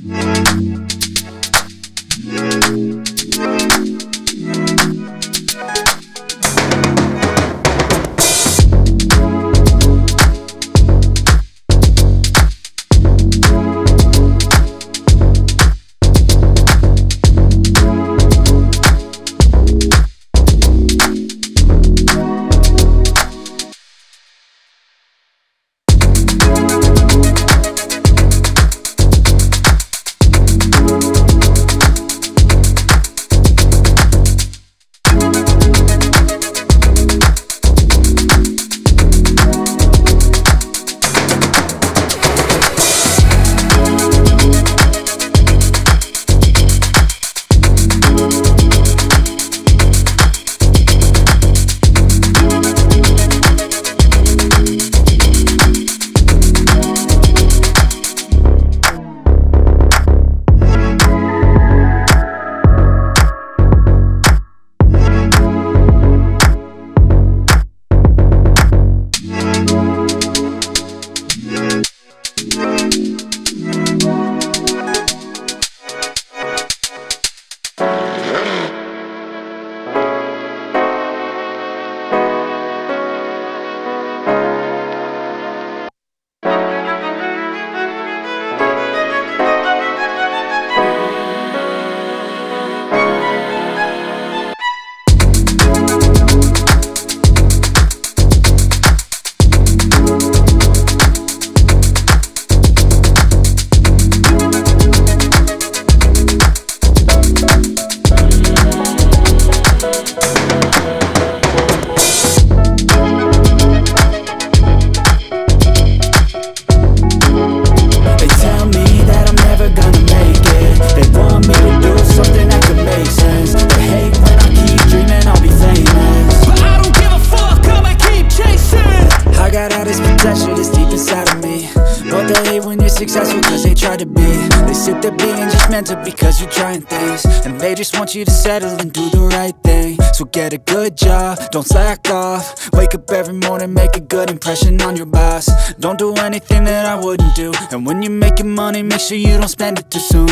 successful cause they try to be. They sit there being just mental because you're trying things, and they just want you to settle and do the right thing. So get a good job, don't slack off. Wake up every morning, make a good impression on your boss. Don't do anything that I wouldn't do. And when you're making money, make sure you don't spend it too soon.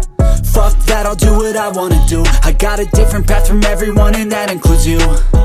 Fuck that, I'll do what I wanna do. I got a different path from everyone and that includes you.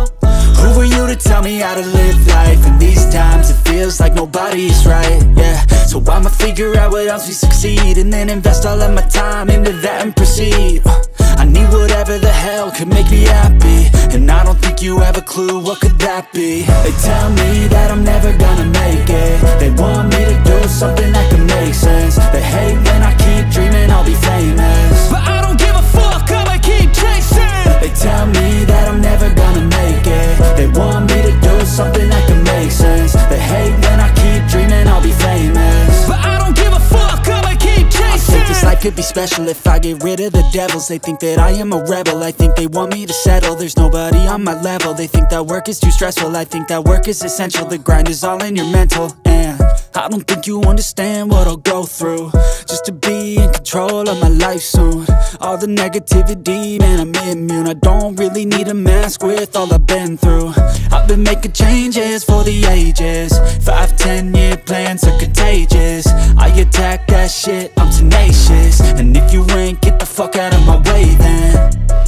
Who are you to tell me how to live life? In these times it feels like nobody's right, yeah. So I'ma figure out what else we succeed, and then invest all of my time into that and proceed. I need whatever the hell could make me happy, and I don't think you have a clue what could that be. They tell me that I'm never gonna make it. They want me to do something that can make sense. They hate when I keep dreaming I'll be famous, but I don't give a fuck, I'ma keep chasing. They tell me that I'm never gonna make it. They want me to do something that can make sense. They hate when I keep dreaming I'll be famous, but I don't give a fuck, I'ma keep chasing. I think this life could be special if I get rid of the devils. They think that I am a rebel, I think they want me to settle. There's nobody on my level. They think that work is too stressful, I think that work is essential. The grind is all in your mental, and I don't think you understand what I'll go through just to be in control of my life soon. All the negativity, man, I'm immune. I don't really need a mask with all I've been through. I've been making changes for the ages. 5-10 year plans are contagious. I attack that shit, I'm tenacious. And if you ain't, get the fuck out of my way then.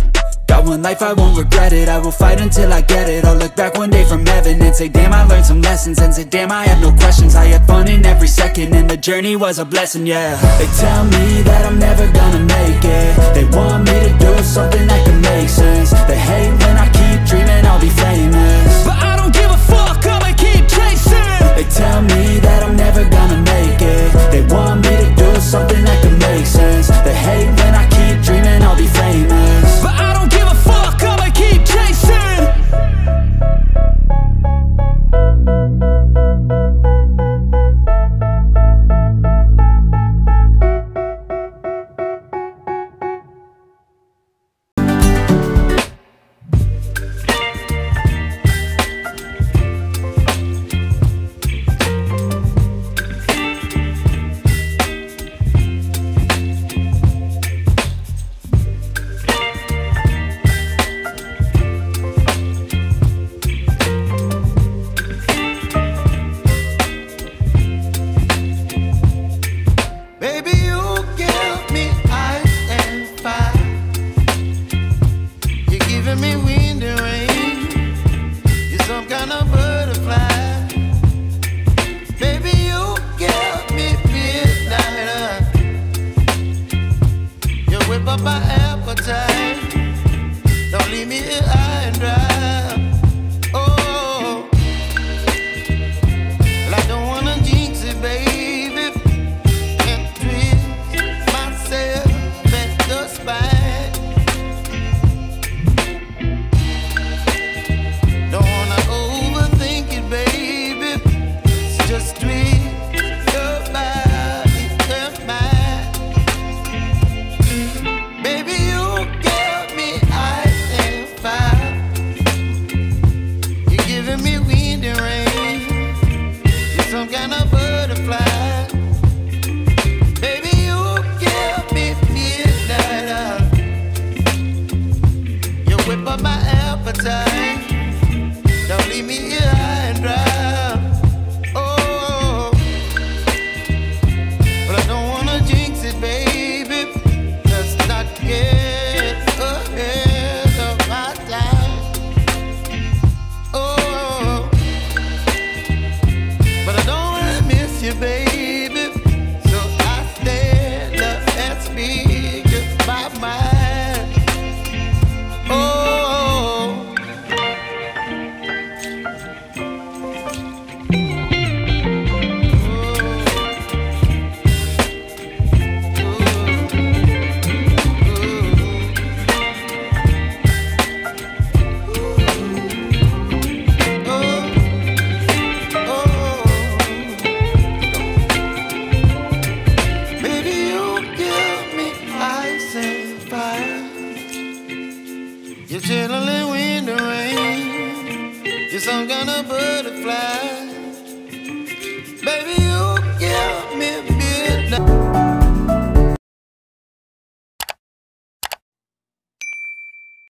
Got one life, I won't regret it. I will fight until I get it. I'll look back one day from heaven and say, damn, I learned some lessons. And say, damn, I have no questions. I had fun in every second, and the journey was a blessing, yeah. They tell me that I'm never gonna make it. They want me to do something that can make sense. They hate when I keep dreaming I'll be famous, but I don't give a fuck, I'ma keep chasing. They tell me that I'm never gonna make it. They want me to do something that can make sense. They hate when I keep dreaming I'll be famous, but I don't give a fuck, I'ma keep chasing. You're chilling in the rain. You're some kind of butterfly. Baby, you give me